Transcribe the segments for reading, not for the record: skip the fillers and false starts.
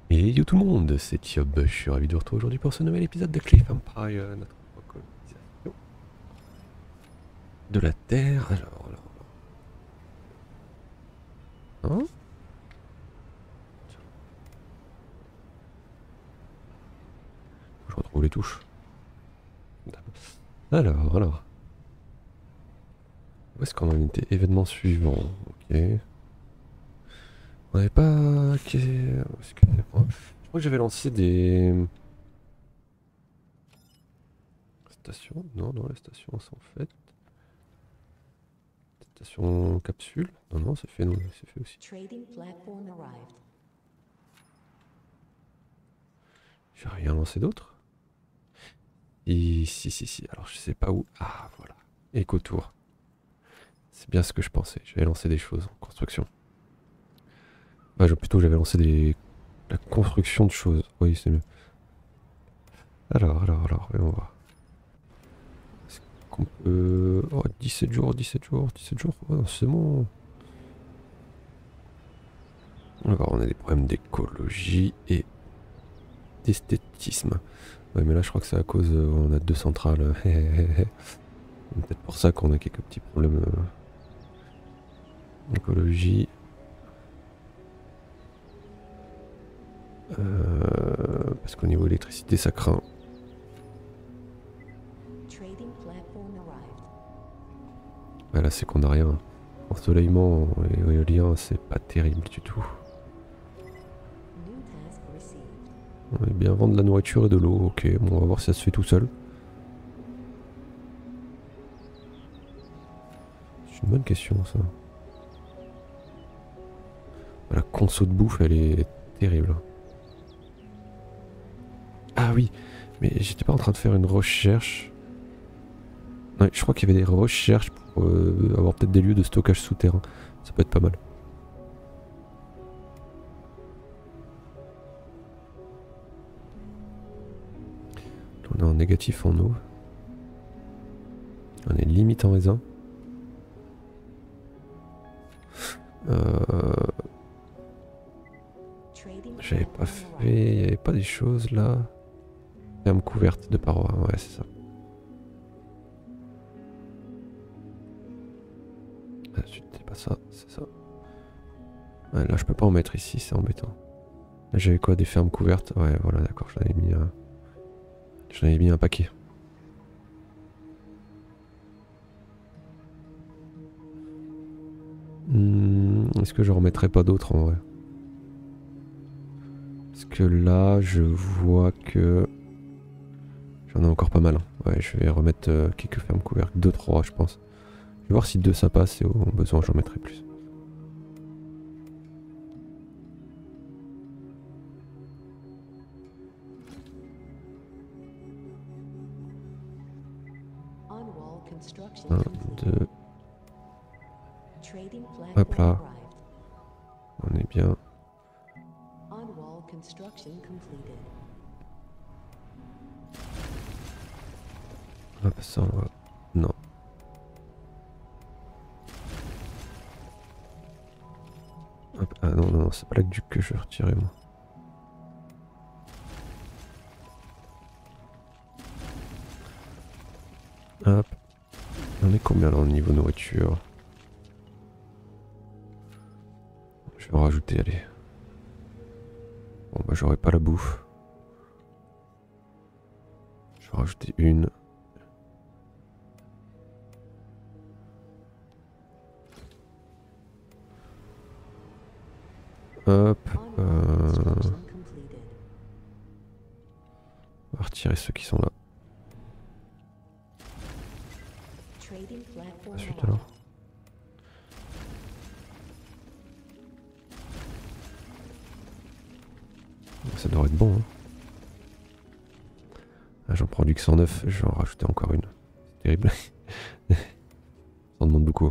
Et yo tout le monde, c'est Tiob, je suis ravi de vous retrouver aujourd'hui pour ce nouvel épisode de Cliff Empire, notre colonisation de la Terre. Hein. Je retrouve les touches. Alors. Où est-ce qu'on en était? Événement suivant, ok. On n'avait pas... Je crois que j'avais lancé des... Stations? Non, les stations sont faites. Station capsule? Non, c'est fait, c'est fait aussi. J'ai rien lancé d'autre? Si. Alors je sais pas où. Ah voilà. Écotour. C'est bien ce que je pensais. J'avais lancé des choses en construction. Bah, plutôt j'avais lancé la construction de choses. Oui, c'est mieux. Alors, voyons voir. Est-ce qu'on peut... Oh, 17 jours. Oh, c'est bon. On va voir, on a des problèmes d'écologie et d'esthétisme. Ouais, mais là, je crois que c'est à cause... on a deux centrales. Peut-être pour ça qu'on a quelques petits problèmes d'écologie. Parce qu'au niveau électricité, ça craint. Ouais, là, c'est qu'on a rien. Ensoleillement et éolien, c'est pas terrible du tout. On est bien vendre de la nourriture et de l'eau, ok. Bon, on va voir si ça se fait tout seul. C'est une bonne question, ça. La conso de bouffe, elle est terrible. Ah oui, mais j'étais pas en train de faire une recherche. Ouais, je crois qu'il y avait des recherches pour avoir peut-être des lieux de stockage souterrain. Ça peut être pas mal. On est en négatif en eau. On est limite en raisin. J'avais pas fait... Il n'y avait pas des choses là. Ferme couverte de parois, ouais c'est ça. Ensuite c'est pas ça, c'est ça. Ouais, là je peux pas en mettre ici, c'est embêtant. Là j'avais quoi, des fermes couvertes? Ouais voilà d'accord, j'en avais mis un paquet. Est-ce que je remettrai pas d'autres en vrai? Parce que là je vois que... J'en ai encore pas mal. Hein. Ouais, je vais remettre quelques fermes couvertes. 2-3 je pense. Je vais voir si 2 ça passe et au besoin j'en mettrai plus. Un, deux. Hop là. On est bien. Hop, ça on va... Non. Hop, ah non, c'est pas l'aqueduc que je vais retirer moi. Hop. On est combien là au niveau nourriture? Je vais en rajouter, allez. Bon bah j'aurai pas la bouffe. Je vais en rajouter une. Hop. On va retirer ceux qui sont là. Ensuite alors. Ça devrait être bon. Hein. Ah, j'en produis que 109, je vais en rajouter encore une. C'est terrible. Ça en demande beaucoup.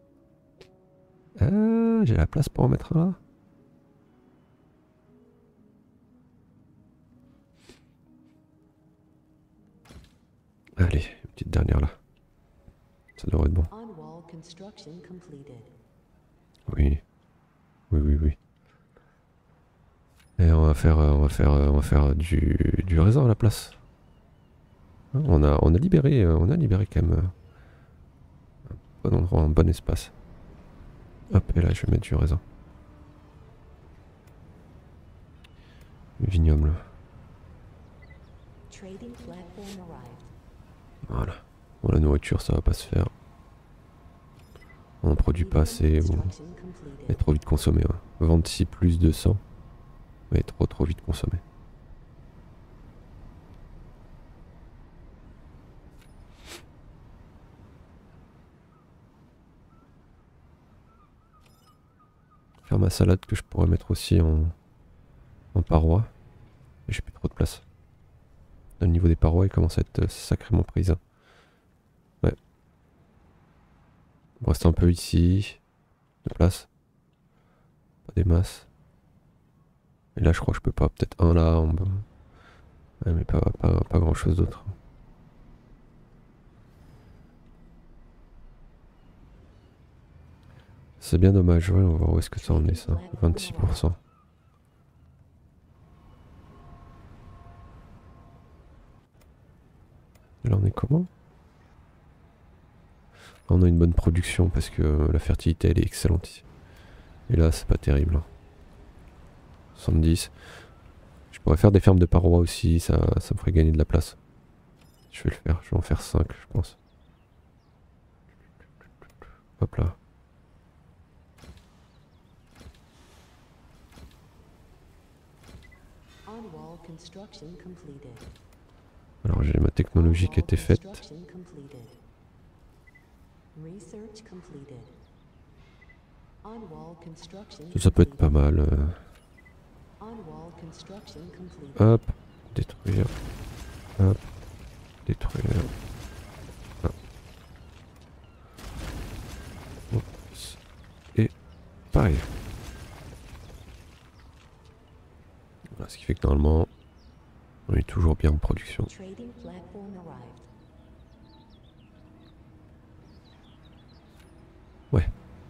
J'ai la place pour en mettre un là. Allez, une petite dernière là. Ça devrait être bon. Oui. Et on va faire du raisin à la place. On a libéré quand même un bon endroit, un bon espace. Hop, et là je vais mettre du raisin. Vignoble. Voilà. Bon, la nourriture, ça va pas se faire. On en produit pas assez ou est trop vite consommé. Ouais. 26 plus 200. Mais trop vite consommé. Faire ma salade que je pourrais mettre aussi en parois. Et j'ai plus trop de place. Au niveau des parois, il commence à être sacrément prise. Ouais. On reste un peu ici. De place. Pas des masses. Et là, je crois que je peux pas. Peut-être un là. Ouais, mais pas grand chose d'autre. C'est bien dommage. Ouais, on va voir où est-ce que ça en est ça. 26%. Et là, on est comment? On a une bonne production parce que la fertilité elle est excellente ici. Et là c'est pas terrible. 70. Je pourrais faire des fermes de parois aussi, ça me ferait gagner de la place. Je vais le faire, je vais en faire 5 je pense. Hop là. Alors j'ai ma technologie qui était faite. Ça peut être pas mal. Hop, détruire. Hop, détruire. Ah. Oups. Et pareil. Voilà, ce qui fait que normalement, on est toujours bien en production. Ouais.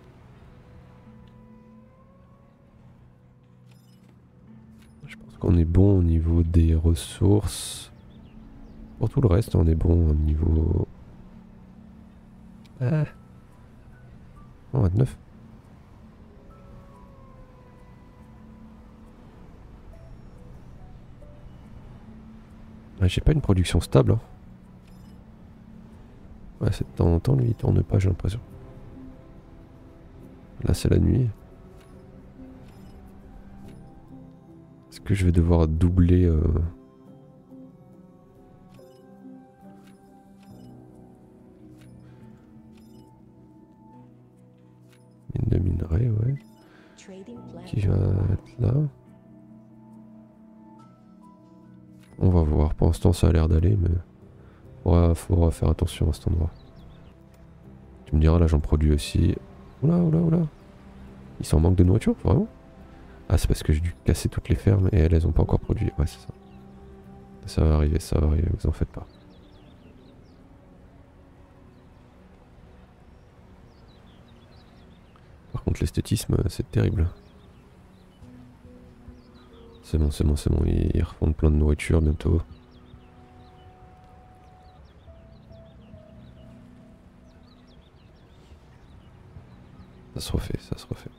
Je pense qu'on est bon au niveau des ressources. Pour tout le reste, on est bon au niveau... Ah. Oh, 29. Ah, j'ai pas une production stable. Hein. Ouais, c'est de temps en temps, lui, il tourne pas, j'ai l'impression. Là, c'est la nuit. Est-ce que je vais devoir doubler... Mine de minerai, ouais. Qui va être là. On va voir. Pour l'instant, ça a l'air d'aller, mais... Faudra faire attention à cet endroit. Tu me diras, là, j'en produis aussi. Oula, oula, oula. Ils sont en manque de nourriture, vraiment? Ah, c'est parce que j'ai dû casser toutes les fermes et elles ont pas encore produit. Ouais, c'est ça. Ça va arriver, vous en faites pas. Par contre, l'esthétisme, c'est terrible. C'est bon, c'est bon, c'est bon. Ils refont plein de nourriture bientôt. Ça se refait, ça se refait.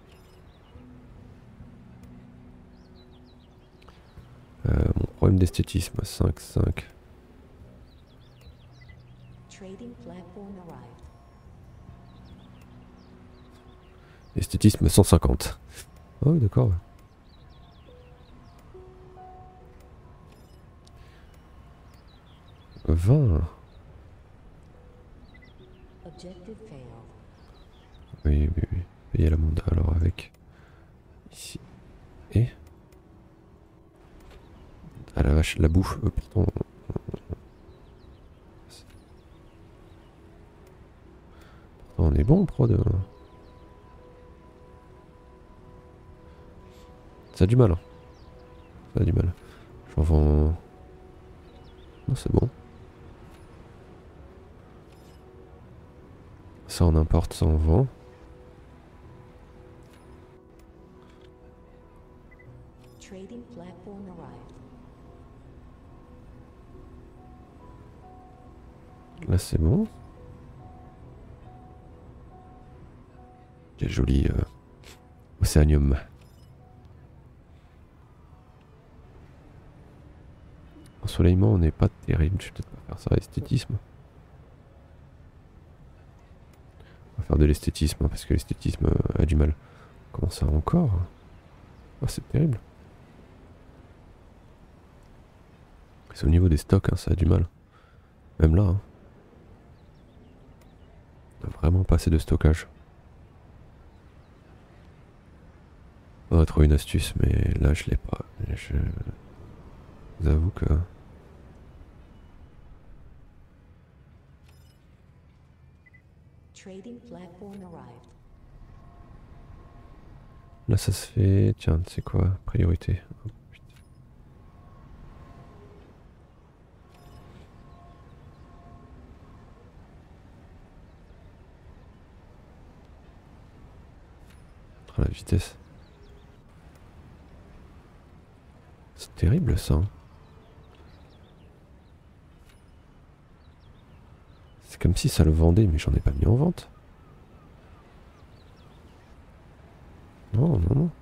Mon problème d'esthétisme, 5, 5. Esthétisme 150. Ah oui, d'accord. Ouais. Oui, oui, oui. Payer la monda alors avec. Ici. Et. Ah la vache, la bouffe, pourtant. On est bon, prod. Ça a du mal. Hein. Ça a du mal. J'en vends. Non, c'est bon. Ça on importe, ça on vend. Trading platform arrived. Là c'est bon. Quel joli océanium. Ensoleillement on n'est pas terrible, je vais peut-être pas faire ça, esthétisme. On va faire de l'esthétisme, hein, parce que l'esthétisme a du mal. Comment ça encore? Ah, c'est terrible. C'est au niveau des stocks, hein, ça a du mal. Même là. Hein. On a vraiment pas assez de stockage. On va trouver une astuce, mais là je l'ai pas. Je vous avoue que... Trading platform arrived. Là ça se fait... Tiens, c'est quoi? Priorité. Oh, putain. Oh, la vitesse. C'est terrible ça. Hein. C'est comme si ça le vendait, mais j'en ai pas mis en vente. Non, non, non.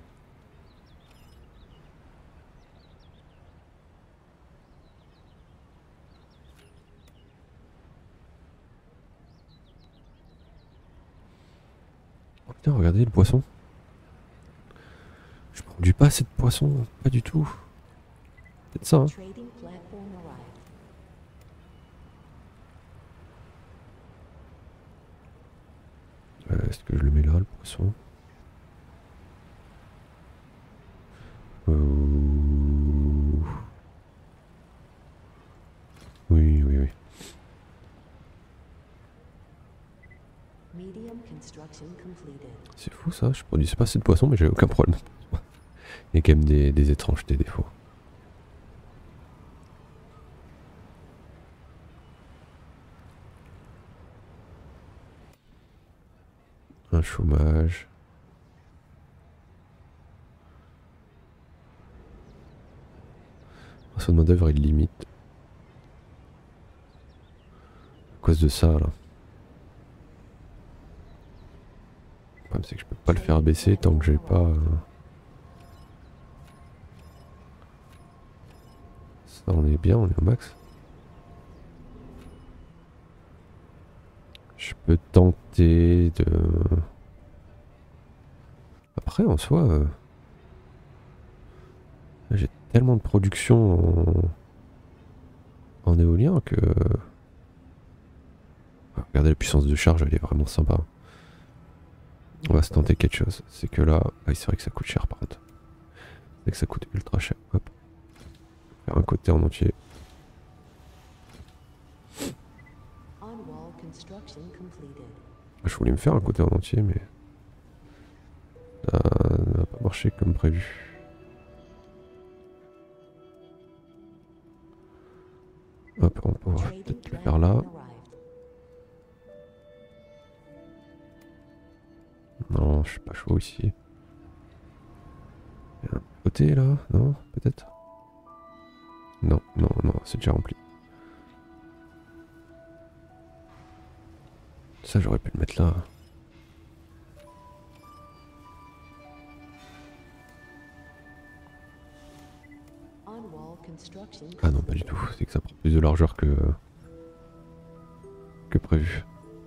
Oh putain, regardez le poisson. Je produis pas assez de poisson, pas du tout. Peut-être ça, hein. Trading platform arrived. Est-ce que je le mets là, le poisson? Oui, oui, oui. Medium construction completed. C'est fou ça, je produisais pas assez de poissons, mais j'avais aucun problème. Il y a quand même des étrangetés des fois. Un chômage. Son main d'œuvre est limite. À cause de ça là. Le problème c'est que je peux pas le faire baisser tant que j'ai pas... Ça on est bien, on est au max. Je peux tenter de... Après en soi... J'ai tellement de production en éolien que... Regardez la puissance de charge, elle est vraiment sympa. On va se tenter quelque chose. C'est que là... Ah, c'est vrai que ça coûte cher par contre. C'est que ça coûte ultra cher. Hop. Faire un côté en entier. On-wall construction completed. Je voulais me faire un côté en entier, mais... Ça n'a pas marché comme prévu. Hop, on pourra peut-être le faire là. Non, je suis pas chaud ici. Il y a un côté là, non? Peut-être? Non, non, non, c'est déjà rempli. Ça, j'aurais pu le mettre là. Ah non, pas du tout. C'est que ça prend plus de largeur que prévu.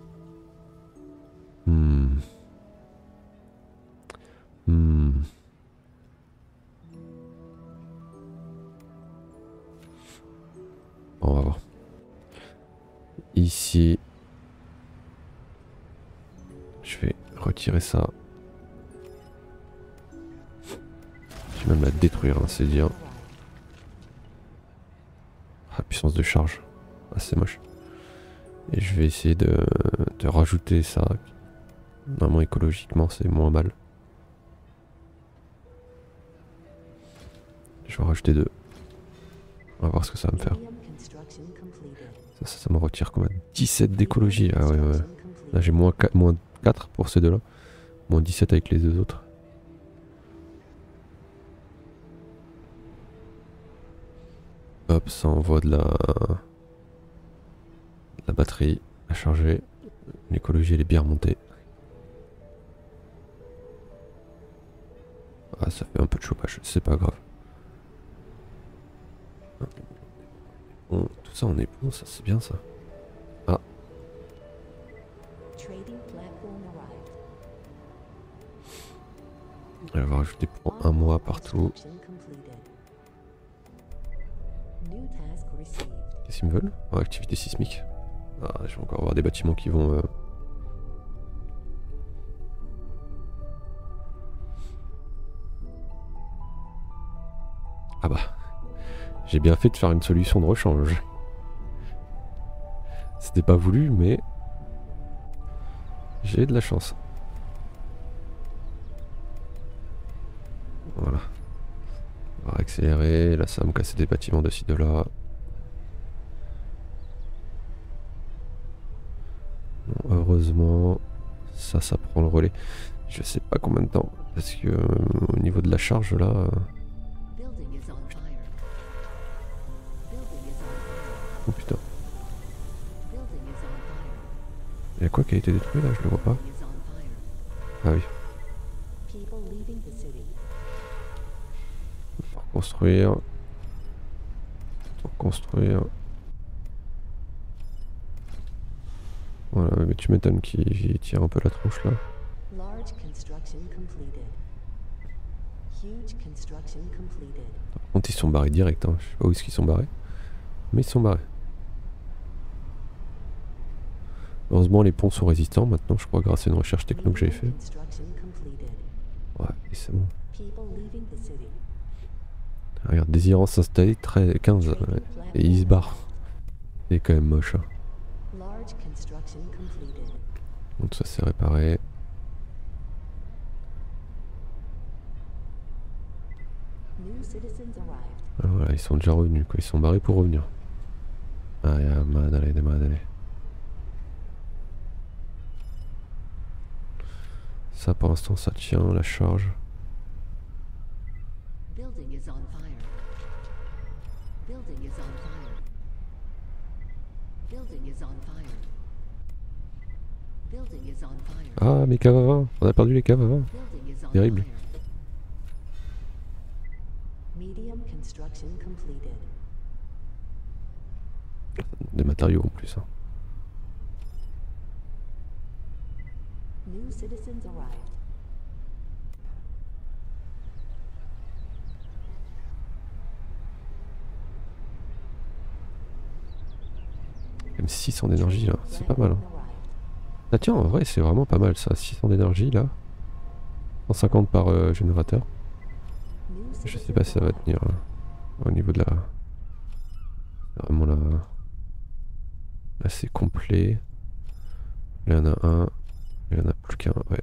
Bon, on va voir. Ici, je vais retirer ça. Je vais même la détruire, hein, c'est dire. Ah, puissance de charge. Ah, c'est moche. Et je vais essayer de rajouter ça. Normalement, écologiquement, c'est moins mal. Je vais en rajouter 2. On va voir ce que ça va me faire. Ça me retire combien? 17 d'écologie. Ah ouais, ouais. Là, j'ai moins 4 pour ces deux-là. Moins 17 avec les deux autres. Hop, ça envoie de la batterie à charger. L'écologie elle est bien remontée. Ah, ça fait un peu de chauffage, c'est pas grave. Bon, tout ça on est bon, ça c'est bien ça. Ah, Trading platform arrived. elle va rajouter pour un mois partout. Construction completed. New task received. Qu'est-ce qu'ils me veulent? Oh, activité sismique. Ah, je vais encore avoir des bâtiments qui vont... Ah bah, j'ai bien fait de faire une solution de rechange. C'était pas voulu, mais j'ai de la chance. Voilà. On va accélérer. Là, ça va me casser des bâtiments de ci, de là. Bon, heureusement, ça prend le relais. Je sais pas combien de temps. Parce que au niveau de la charge, là... Building is on fire. Building is on fire. Oh putain. Building is on fire. Il y a quoi qui a été détruit là? Je le vois pas. Building is on fire. Ah oui. People leaving the city. Pour construire. Pour construire. Voilà, mais tu m'étonnes qu'il tire un peu la tronche là. Large construction completed. Huge construction completed. Par contre, ils sont barrés direct. Hein. Je sais pas où est-ce qu'ils sont barrés. Mais ils sont barrés. Heureusement, les ponts sont résistants maintenant, je crois, grâce à une recherche techno que j'avais fait. Construction completed. Ouais, et c'est bon. People leaving the city. Regarde, désirant s'installer 15. Ouais. Et il se barre. Il est quand même moche. Hein. Large construction completed. Donc ça c'est réparé. New citizens arrived. Alors voilà, ils sont déjà revenus, quoi. Ils sont barrés pour revenir. Ah, ya, madale de madale. Ça pour l'instant ça tient la charge. Building is on fire. Building is on fire. Building is on fire. Building is on fire. Ah, mes caves à vin. On a perdu les caves à vin. Building is on Terrible. fire. Medium construction completed. Des matériaux en plus. Hein. New citizens arrived. Même 600 d'énergie là, c'est pas mal. Hein. Platform arrived. Ah tiens, en vrai c'est vraiment pas mal ça. 600 d'énergie là. 150 par générateur. New Je sais citizens pas si ça va arrived. tenir au niveau de la... Vraiment là... Là c'est complet. Là il y en a un. Il y en a plus qu'un, ouais.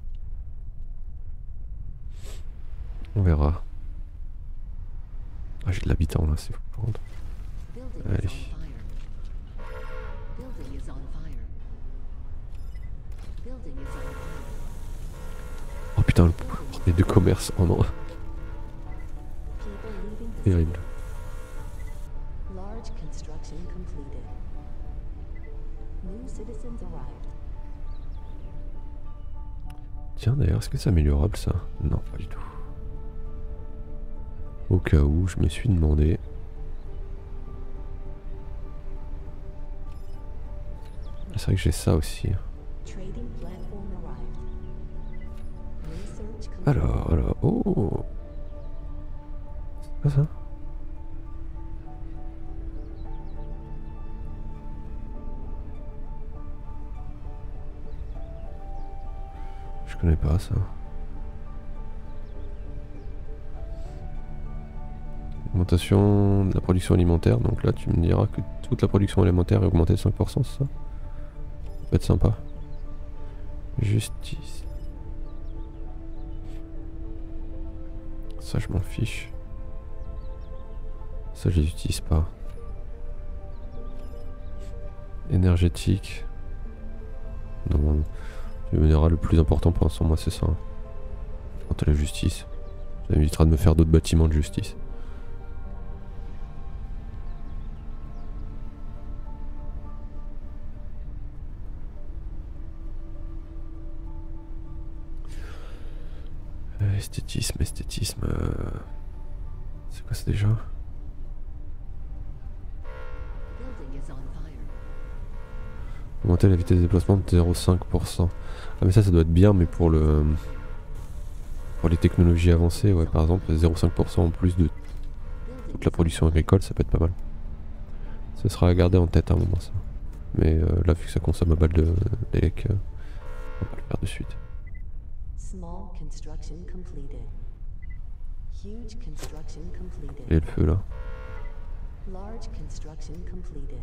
On verra. Ah j'ai de l'habitant là, c'est fou par contre. Building Allez. is on fire. Building is on fire. Building is on fire. Oh putain, le portail de commerce, oh non. People leaving the Terrible. city. Large construction completed. New citizens arrived. Tiens d'ailleurs, est-ce que c'est améliorable ça? Non, pas du tout. Au cas où, je me suis demandé. C'est vrai que j'ai ça aussi. Trading platform arrived. Research complete. Alors, oh! C'est pas ça? Je connais pas ça. Augmentation de la production alimentaire, donc là tu me diras que toute la production alimentaire est augmentée de 5%, c'est ça? Ça peut être sympa. Justice. Ça je m'en fiche. Ça je les utilise pas. Énergétique. Non. Le minéral le plus important pour l'instant moi c'est ça. Quant à la justice. Ça m'évitera de me faire d'autres bâtiments de justice. Esthétisme, esthétisme. C'est quoi ça déjà? Building is on fire. Augmenter la vitesse de déplacement de 0,5%. Ah mais ça doit être bien, mais pour le... Pour les technologies avancées, ouais, par exemple, 0,5% en plus de toute la production agricole, ça peut être pas mal. Ce sera à garder en tête à un moment, ça. Mais là, vu que ça consomme un balle d'élec, on va pas le faire de suite. Small construction completed. Huge construction completed. Et le feu, là. Large construction completed.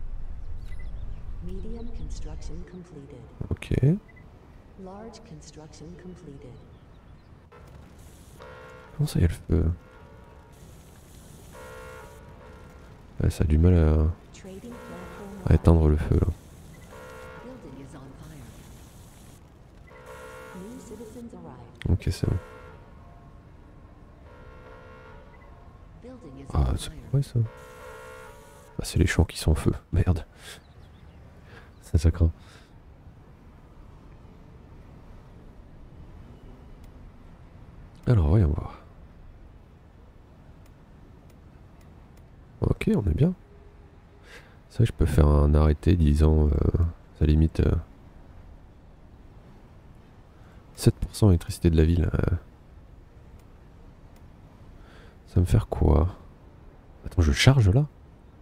Medium construction completed. Ok. Large construction completed. Comment ça, il y a le feu? Ouais, ça a du mal Trading platform à éteindre le feu, là. building is on fire. New citizens arrived. Ok, c'est bon. Building is Ah, on c'est fire. ouais, ça. Ah, c'est les champs qui sont en feu. Merde. Ça craint. Alors, voyons voir. Ok, on est bien. Ça, je peux faire un arrêté disant, ça limite 7% d'électricité de la ville. Ça va me faire quoi? Attends, je charge là?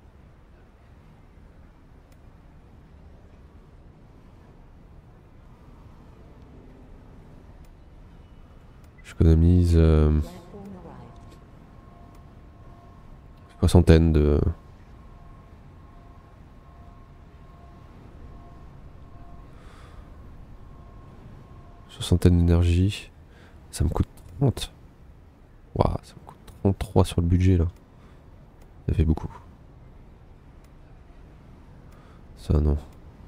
J'économise Platform arrived. soixantaine de... Soixantaine d'énergie. Ça me coûte 30. Waouh, ça me coûte 33 sur le budget là. Ça fait beaucoup. Ça non.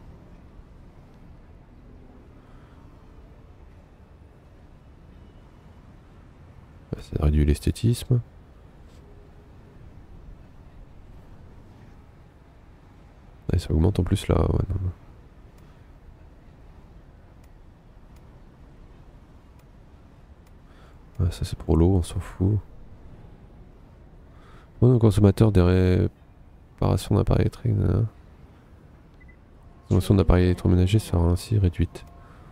Ouais, ça réduit l'esthétisme. Ouais, ça augmente en plus là. Ouais, non. Ouais, ça c'est pour l'eau, on s'en fout. Bon, le consommateur des réparations d'appareils électriques. La consommation d'appareils électroménagers sera ainsi réduite.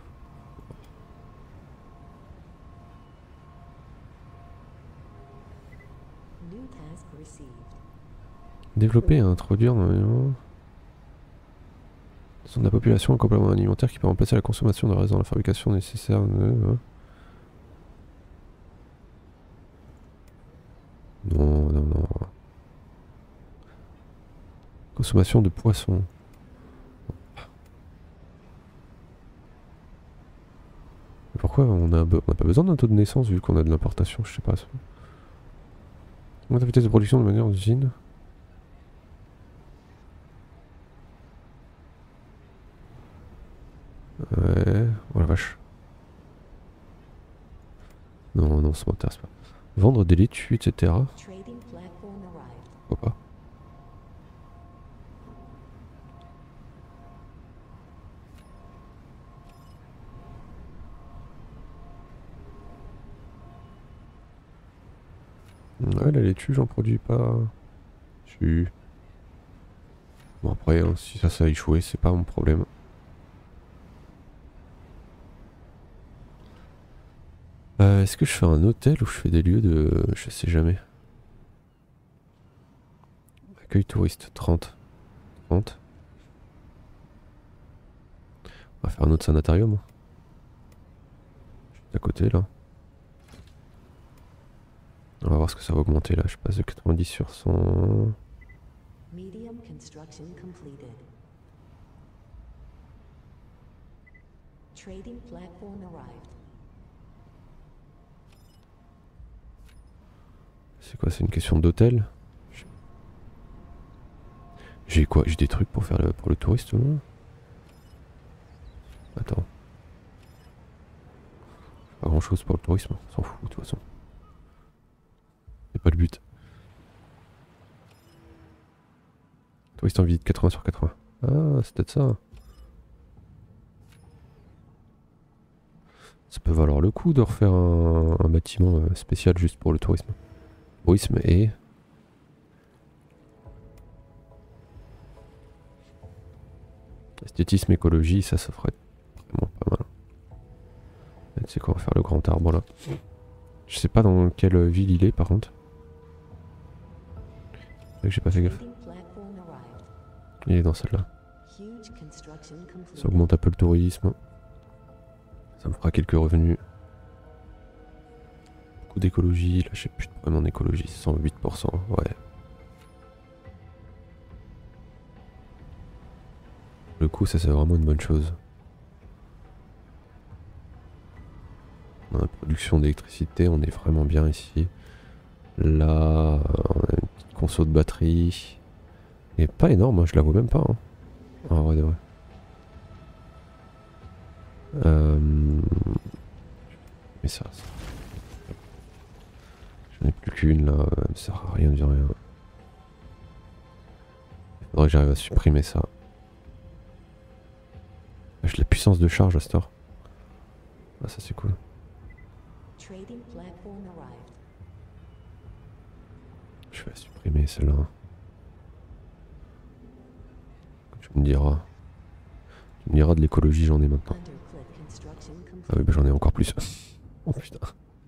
New task received. Développer et introduire dans de la population un complément alimentaire qui peut remplacer la consommation de reste dans la fabrication nécessaire. Non, non, non. Consommation de poissons. Pourquoi on n'a pas besoin d'un taux de naissance vu qu'on a de l'importation, je sais pas. Augmente la vitesse de production de manière d'usine. Ouais, oh la vache. Non, non, ça m'intéresse pas. Vendre des laitues, etc. Trading platform arrived. Pourquoi pas? Ouais, la laitue, j'en produis pas. Si. Bon, après, hein, si ça a échoué, c'est pas mon problème. Est-ce que je fais un hôtel ou je fais des lieux de... Je sais jamais. Accueil touriste, 30. 30. On va faire un autre sanatarium. Juste à côté, là. On va voir ce que ça va augmenter, là. Je passe de 90 sur 100... Medium construction completed. Trading platform arrived. C'est quoi, c'est une question d'hôtel? J'ai quoi? J'ai des trucs pour faire pour le touriste, là? Attends. Pas grand chose pour le tourisme, on s'en fout de toute façon. C'est pas le but. Touriste en visite 80 sur 80. Ah, c'est peut-être ça. C'est peut valoir le coup de refaire un bâtiment spécial juste pour le tourisme. Tourisme et... esthétisme, écologie, ça ferait vraiment pas mal. Et tu sais quoi, on va faire le grand arbre là. Je sais pas dans quelle ville il est par contre. C'est vrai que j'ai pas fait gaffe. Il est dans celle-là. Ça augmente un peu le tourisme. Ça me fera quelques revenus. Beaucoup d'écologie. Là, je sais plus de problème en écologie. 108%. Ouais. Le coup, ça c'est vraiment une bonne chose. Dans la production d'électricité, on est vraiment bien ici. Là, on a une petite conso de batterie. Et pas énorme, hein, je la vois même pas. Hein. En vrai de vrai. Mais ça. J'en ai plus qu'une là, ça sert à rien de rien. Il faudrait que j'arrive à supprimer ça. J'ai la puissance de charge à ce temps. Ah, ça c'est cool. Je vais la supprimer celle-là. Tu me diras. Tu me diras de l'écologie, j'en ai maintenant. Ah oui, bah j'en ai encore plus. Oh putain.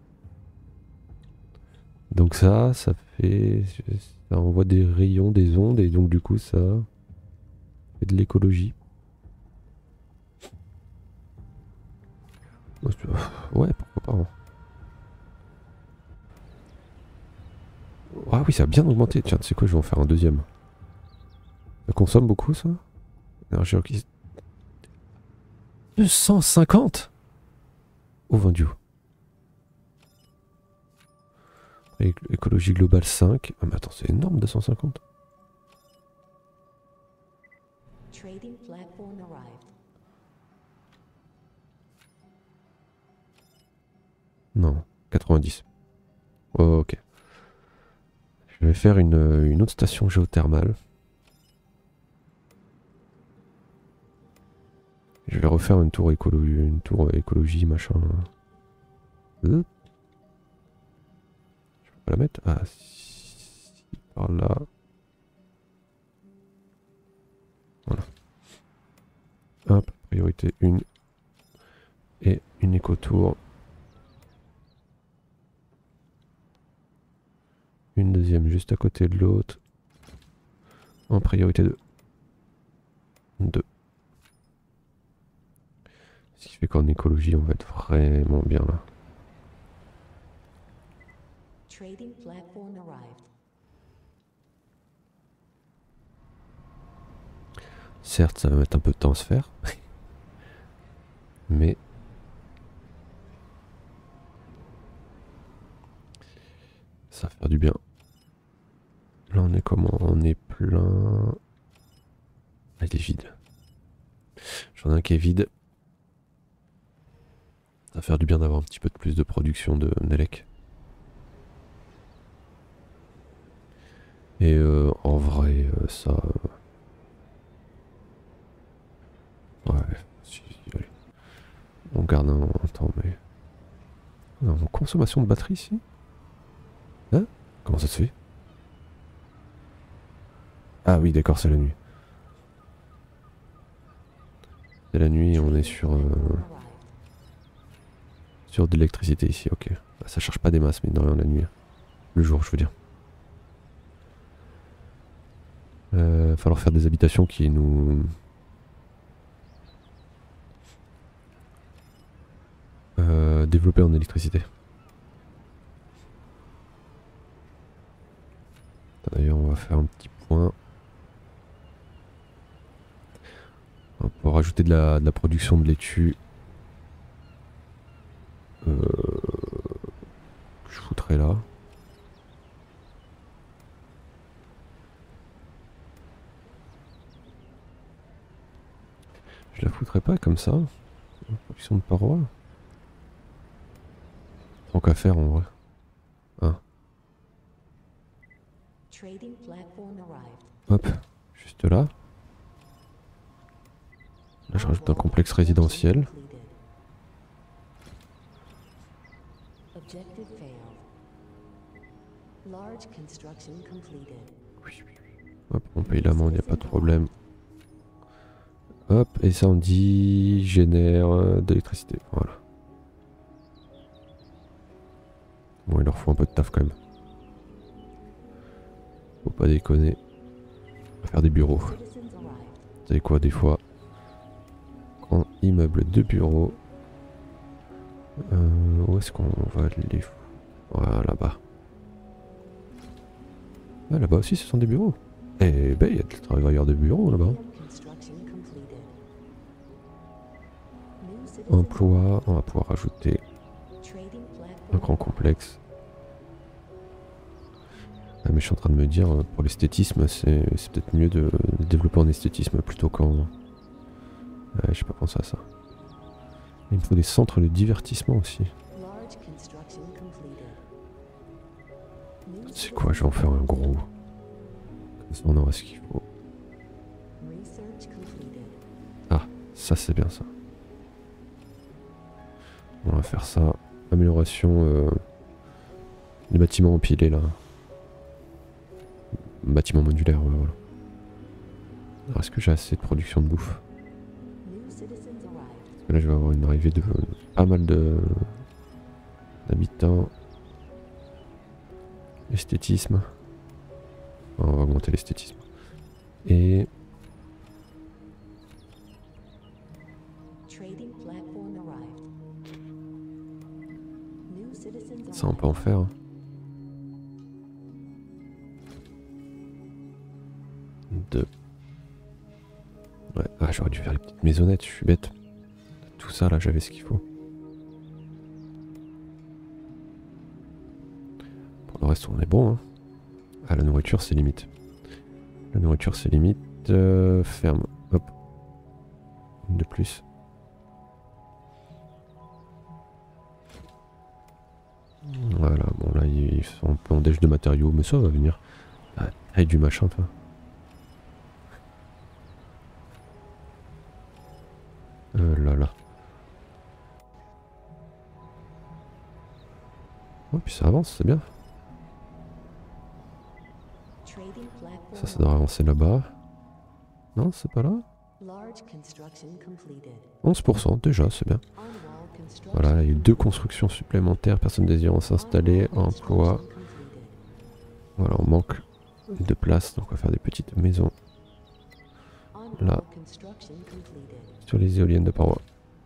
Donc ça fait... ça envoie des rayons, des ondes, et donc du coup ça fait de l'écologie. Ouais, pourquoi pas. Hein. Ah oui, ça a bien augmenté. Tiens, tu sais quoi, je vais en faire un deuxième. Ça consomme beaucoup ça? Énergie requise. 250. Oh, vendu. Écologie globale 5. Ah mais attends, c'est énorme 250. Non, 90. Oh, ok. Je vais faire une autre station géothermale. Je vais refaire une tour écologie, machin. Je peux pas la mettre? Ah, si, par là. Voilà. Hop, priorité 1. Et une éco-tour. Une deuxième juste à côté de l'autre. En priorité 2. 2. Ce qui fait qu'en écologie, on va être vraiment bien là. Certes, ça va mettre un peu de temps à se faire. Mais... ça va faire du bien. Là, on est comment? On est plein... Ah, il est vide. J'en ai un qui est vide. Ça va faire du bien d'avoir un petit peu de plus de production de Nelec. Et en vrai, ça... ouais, si, allez. On garde un temps, mais... non, consommation de batterie ici? Hein? Comment ça se fait? Ah oui, d'accord, c'est la nuit. C'est la nuit, on est sur de l'électricité ici, ok. Ça charge pas des masses, mais de rien la nuit. Le jour, je veux dire. Falloir faire des habitations qui nous... développer en électricité. D'ailleurs, on va faire un petit point. On va pouvoir rajouter de la production de laitue. Que je foutrais là. Je la foutrais pas comme ça. Production de parois. Tant qu'à faire en vrai. Hein. Hop, juste là. Là je rajoute un complexe résidentiel. Objective failed. Large construction completed. Oui, oui, oui. Hop, on paye l'amende, il n'y a pas de problème. Hop, et ça on dit génère de l'électricité. Voilà. Bon, il leur faut un peu de taf quand même. Faut pas déconner. On va faire des bureaux. Citizens arrived. Vous savez quoi, des fois, grand immeuble de bureaux. Où est-ce qu'on va les... Voilà, là-bas. Ah, là-bas aussi, ce sont des bureaux. Eh ben, il y a des travailleurs de bureaux là-bas. Medium construction completed. New citizens Emploi, on va pouvoir rajouter trading un platform. grand complexe. Ah, mais je suis en train de me dire, pour l'esthétisme, c'est peut-être mieux de développer en esthétisme plutôt qu'en... Ouais, j'ai pas pensé à ça. Il me faut des centres de divertissement aussi. Large construction completed. New C'est quoi, je vais en faire un gros. Comme ça on aura ce qu'il faut. research completed. Ah, ça c'est bien ça. On va faire ça. Amélioration des bâtiments empilés là. Bâtiments modulaires, ouais, voilà. Alors est-ce que j'ai assez de production de bouffe? New citizens arrived. Parce que là je vais avoir une arrivée de pas mal d'habitants. Esthétisme. On va augmenter l'esthétisme. Et Trading platform arrived. New citizens ça on arrived. peut en faire. Hein. Deux. Ouais, ah, j'aurais dû faire les petites maisonnettes, je suis bête. Tout ça là, j'avais ce qu'il faut. Pour le reste, on est bon. Hein. Ah, la nourriture, c'est limite. La nourriture, c'est limite. Ferme. Hop. Une de plus. Voilà, bon là, ils sont un peu en déj de matériaux, mais ça va venir. Ah, taille du machin, toi. Là là. Oh, puis ça avance, c'est bien. Trading platform. Ça devrait avancer là-bas. Non, c'est pas là. Large construction completed. 11% déjà, c'est bien. On-wall construction. Voilà, il y a eu 2 constructions supplémentaires, personne désirant s'installer, On-wall emploi. construction completed. Voilà, on manque de place, donc on va faire des petites maisons On-wall Là. construction completed. sur les éoliennes de parois.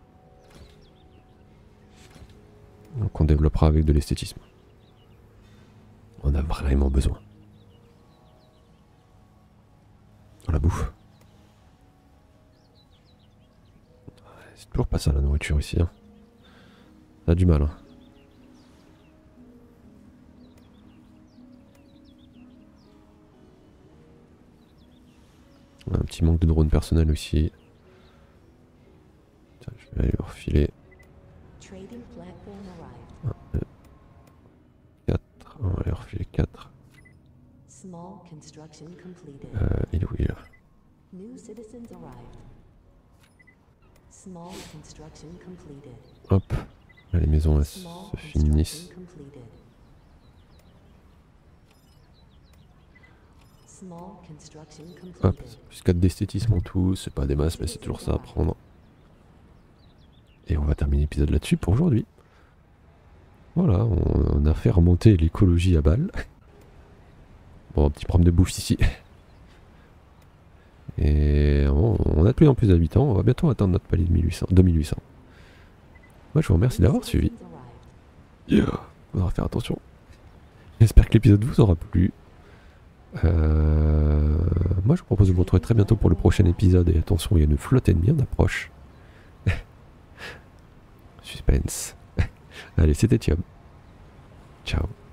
Donc on développera avec de l'esthétisme. On a vraiment besoin. On la bouffe. C'est toujours pas ça la nourriture ici. Hein. Ça a du mal. Hein. On a un petit manque de drones personnels aussi. Tiens, je vais aller leur filer Trading platform arrived. 4. On va leur filer 4. Small construction completed. Il est où il est là? New citizens arrived. Small construction completed. Hop. Là les maisons elles Small se finissent. construction completed. Small construction Hop. completed. Plus 4 d'esthétisme en tout. C'est pas des masses mais c'est toujours ça à prendre. Et on va terminer l'épisode là-dessus pour aujourd'hui. Voilà, on a fait remonter l'écologie à balle. Bon, un petit problème de bouffe ici. Et on a de plus en plus d'habitants. On va bientôt atteindre notre palier de 2800. Moi, je vous remercie d'avoir suivi. Yeah, faudra faire attention. J'espère que l'épisode vous aura plu. Moi, je vous propose de vous retrouver très bientôt pour le prochain épisode. Et attention, il y a une flotte ennemie en approche. Suspense. Allez, c'était Thiob. Ciao.